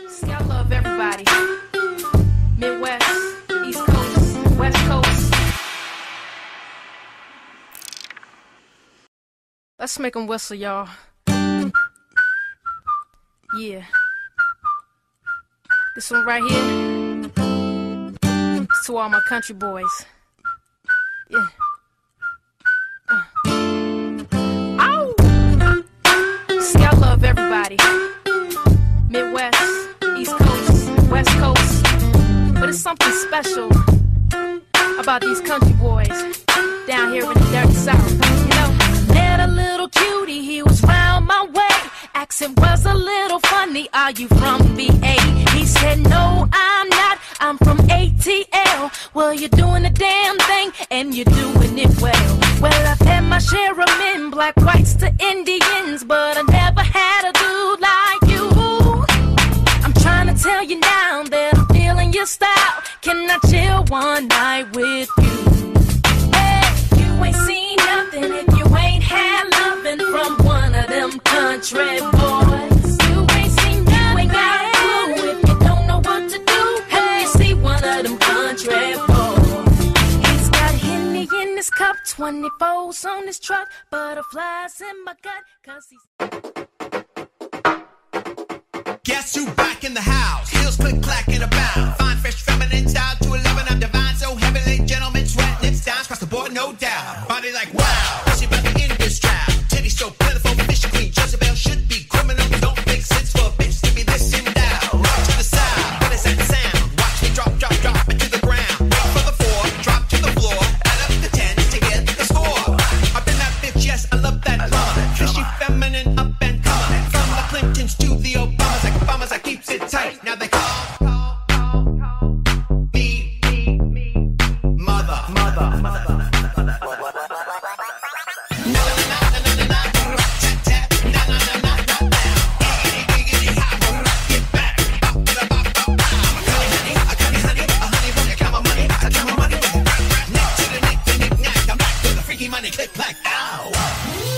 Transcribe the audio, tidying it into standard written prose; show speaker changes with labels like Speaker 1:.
Speaker 1: See, I love everybody. Midwest, East Coast, West Coast. Let's make them whistle, y'all. Yeah. This one right here, it's to all my country boys. Yeah. Ow! See, I love everybody. Midwest, East Coast, West Coast. But it's something special about these country boys down here in the dirty South. You know, met a little cutie, he was round my way. Accent was a little funny, are you from VA? He said, no, I'm not, I'm from ATL. Well, you're doing the damn thing, and you're doing it well. Well, I've had my share of men, black, whites to Indians, but I never had a dude like you. I'm trying to tell you now that I'm feeling your style. Can I chill one night with you? Hey, you ain't seen nothing if you ain't had loving from one of them country boys. You ain't seen nothing, you ain't got a clue if you don't know what to do. Hey, you see one of them country boys. He's got Henny in his cup, 24s on his truck, butterflies in my gut, 'cause he's...
Speaker 2: Guess who back in the house? Heels click clack in a bound. Fine, fresh, feminine style to 11. I'm divine, so heavenly. Gentlemen, sweat, lips down, across the board, no doubt. Body like wow, she about to end this trial. Titty so plentiful, fishy queen. Jezebel should be criminal. Don't make sense for a bitch to be this in down. Rock to the side, what is that sound? Watch me drop, drop, drop into the ground. Wait for the 4, drop to the floor. Add up the 10s to get the score. I've been that bitch, yes, I love that drama. Fishy, feminine, up and coming. From the Clintons to the Obamas, like Obamas, I keeps it tight. Now they call me mother. Money click clack, ow.